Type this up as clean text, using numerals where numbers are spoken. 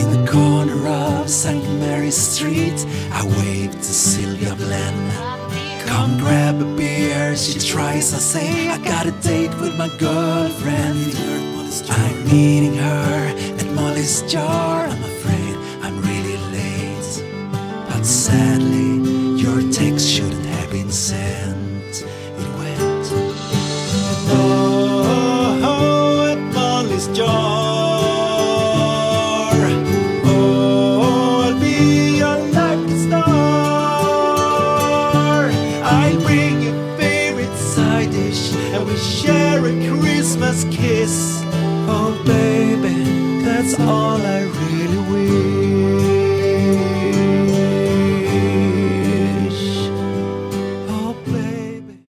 In the corner of St. Mary's Street, I waved to Sylvia Blenn. Come grab a beer, she tries, I say, I got a date with my girlfriend. I'm meeting her at Molly's Jar. I'm afraid I'm really late, but sadly your text shouldn't have been sent. It went, oh, at Molly's Jar. Oh, I'll be your lucky star. I'll bring your favorite side dish and we share a Christmas kiss. Oh baby, that's all I